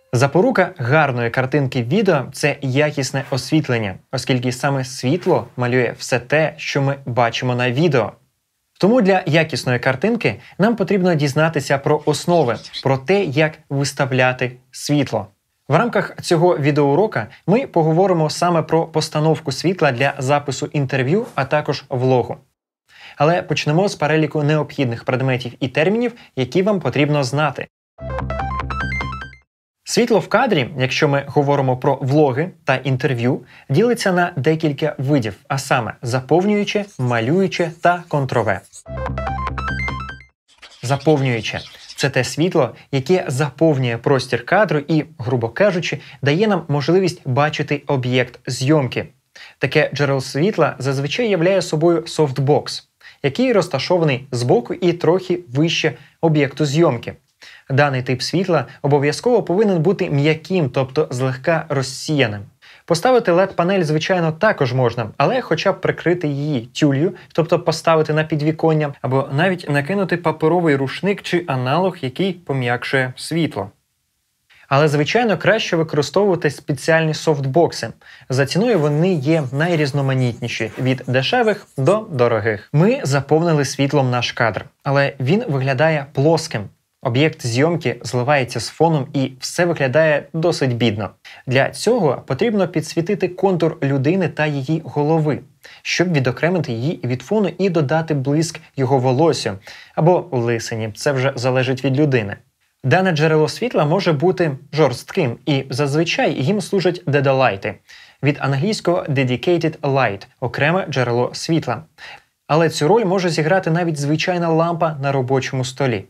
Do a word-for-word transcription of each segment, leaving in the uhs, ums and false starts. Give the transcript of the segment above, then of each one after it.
Запорука гарної картинки відео – це якісне освітлення, оскільки саме світло малює все те, що ми бачимо на відео. Тому для якісної картинки нам потрібно дізнатися про основи, про те, як виставляти світло. В рамках цього відеоурока ми поговоримо саме про постановку світла для запису інтерв'ю, а також влогу. Але почнемо з переліку необхідних предметів і термінів, які вам потрібно знати. Світло в кадрі, якщо ми говоримо про влоги та інтерв'ю, ділиться на декілька видів, а саме заповнююче, малююче та контрове. Заповнююче – це те світло, яке заповнює простір кадру і, грубо кажучи, дає нам можливість бачити об'єкт зйомки. Таке джерело світла зазвичай являє собою софтбокс, який розташований збоку і трохи вище об'єкту зйомки. Даний тип світла обов'язково повинен бути м'яким, тобто злегка розсіяним. Поставити ел і ді-панель, звичайно, також можна, але хоча б прикрити її тюлью, тобто поставити на підвіконня, або навіть накинути паперовий рушник чи аналог, який пом'якшує світло. Але, звичайно, краще використовувати спеціальні софтбокси. За ціною вони є найрізноманітніші – від дешевих до дорогих. Ми заповнили світлом наш кадр, але він виглядає плоским. Об'єкт зйомки зливається з фоном і все виглядає досить бідно. Для цього потрібно підсвітити контур людини та її голови, щоб відокремити її від фону і додати блиск його волосю або лисині, це вже залежить від людини. Дане джерело світла може бути жорстким, і зазвичай їм служать дедолайти, від англійського dedicated light – окреме джерело світла. Але цю роль може зіграти навіть звичайна лампа на робочому столі.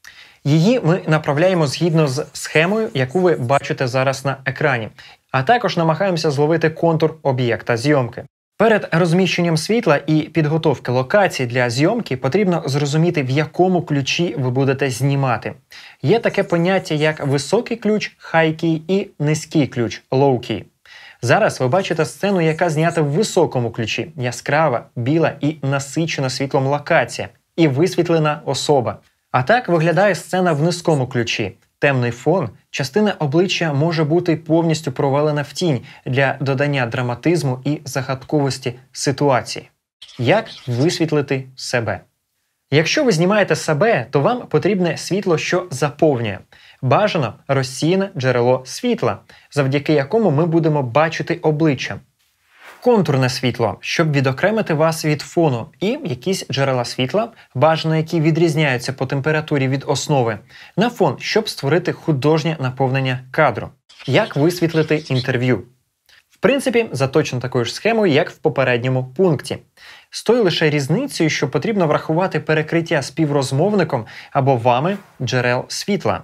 Її ми направляємо згідно з схемою, яку ви бачите зараз на екрані, а також намагаємося зловити контур об'єкта зйомки. Перед розміщенням світла і підготовки локації для зйомки потрібно зрозуміти, в якому ключі ви будете знімати. Є таке поняття, як високий ключ – high key і низький ключ – low key. Зараз ви бачите сцену, яка знята в високому ключі – яскрава, біла і насичена світлом локація, і висвітлена особа. А так виглядає сцена в низькому ключі. Темний фон, частина обличчя може бути повністю провалена в тінь для додання драматизму і загадковості ситуації. Як висвітлити себе? Якщо ви знімаєте себе, то вам потрібне світло, що заповнює. Бажано розсіяне джерело світла, завдяки якому ми будемо бачити обличчя. Контурне світло, щоб відокремити вас від фону, і якісь джерела світла, бажано які відрізняються по температурі від основи, на фон, щоб створити художнє наповнення кадру. Як висвітлити інтерв'ю? В принципі, за точно такою ж схемою, як в попередньому пункті. З тою лише різницею, що потрібно врахувати перекриття співрозмовником або вами джерел світла.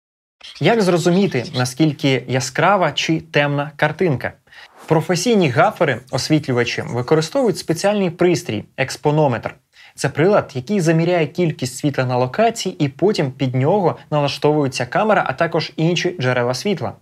Як зрозуміти, наскільки яскрава чи темна картинка? Професійні гафери, освітлювачі, використовують спеціальний пристрій – експонометр. Це прилад, який заміряє кількість світла на локації і потім під нього налаштовується камера, а також інші джерела світла.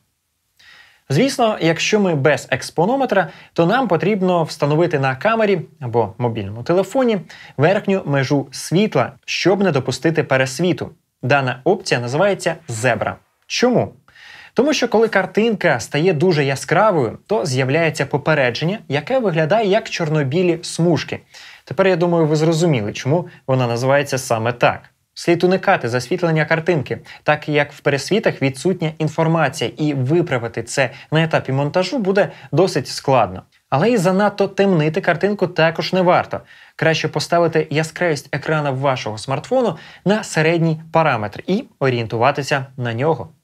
Звісно, якщо ми без експонометра, то нам потрібно встановити на камері або мобільному телефоні верхню межу світла, щоб не допустити пересвіту. Дана опція називається зебра. Чому? Тому що коли картинка стає дуже яскравою, то з'являється попередження, яке виглядає як чорно-білі смужки. Тепер, я думаю, ви зрозуміли, чому вона називається саме так. Слід уникати засвітлення картинки, так як в пересвітах відсутня інформація, і виправити це на етапі монтажу буде досить складно. Але і занадто темнити картинку також не варто. Краще поставити яскравість екрана вашого смартфону на середній параметр і орієнтуватися на нього.